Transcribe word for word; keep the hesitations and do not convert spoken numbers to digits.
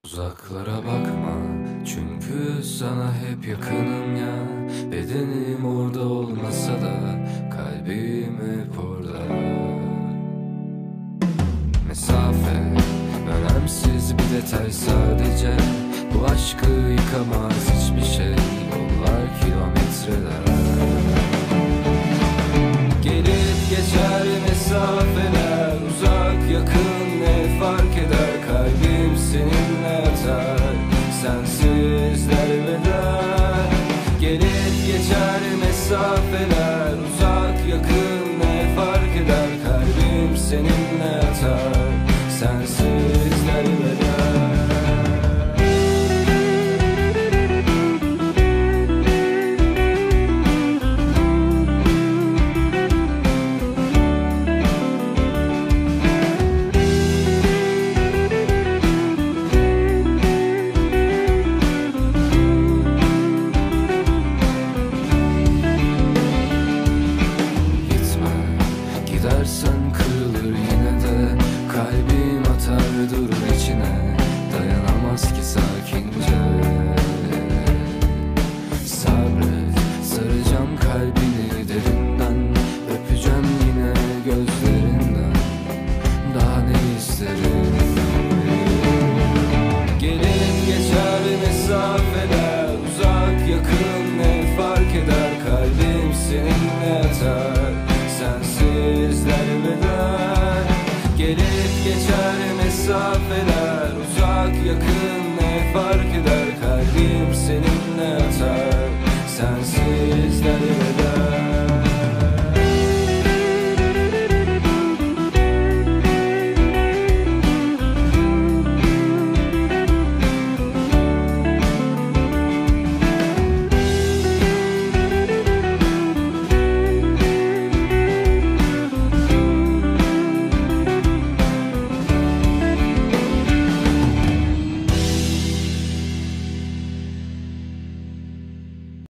Uzaklara bakma, çünkü sana hep yakınım ya. Bedenim orada olmasa da kalbim hep orada. Mesafe önemsiz bir detay sadece. Bu aşkı yıkamaz hiçbir şey. Yollar kilometreler. Gelip geçer mesafeler, uzak yakın ne fark eder? Kalbim seninle atar, sensizler veder. Gelip geçer mesafeler, uzak yakın ne fark eder? Kalbim seninle atar, sensizler veder. Gidersen kırılır yine de kalbim atar durur içine. Dayanamaz ki sakince. Sabret, saracağım kalbini derinden. Öpeceğim yine gözlerinden. Daha ne isterim? Gelip geçer mesafeler, uzak yakın ne fark eder? Kalbim seninle atar, sensizler veder. Gelip geçer mesafeler, uzak yakın ne fark eder?